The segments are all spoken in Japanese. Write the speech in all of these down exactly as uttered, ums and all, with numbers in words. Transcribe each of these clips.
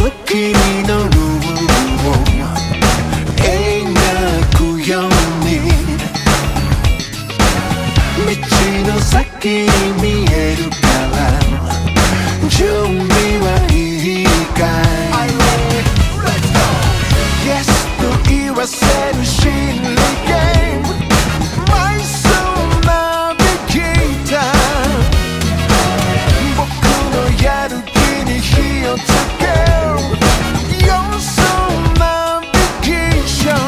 う君のルールを描くように道の先に見えるから準備はいいかい Yes と言わせる心理ゲーム My Soul Navigator 僕のやる気に火をつける Your Soul Navigation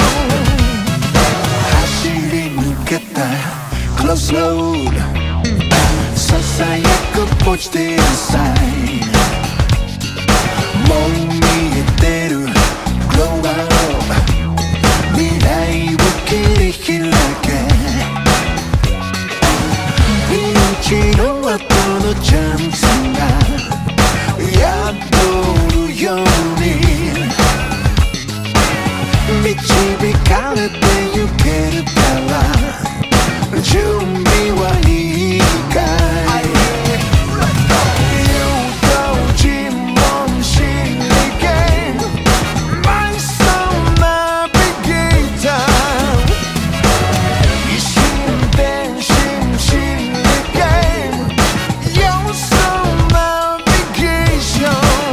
走り抜けた Close Road ささやくポジティブサインもう見えてる Global 未来を切り開けピンチの後のチャンスがやっておるように導かれてゆけるから準備はいいかい誘導尋問心理ゲーム My Soul Navigator 一心伝心心理ゲーム Your Soul Navigation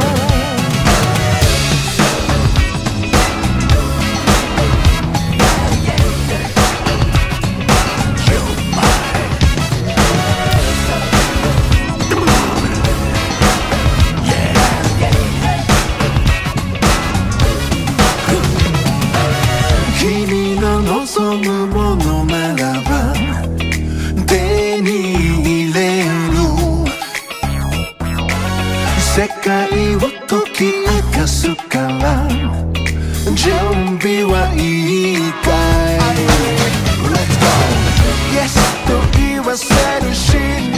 君の望むものならば手に入れる世界を解き明かすから準備はいいかい Let's go Yes と言わせる心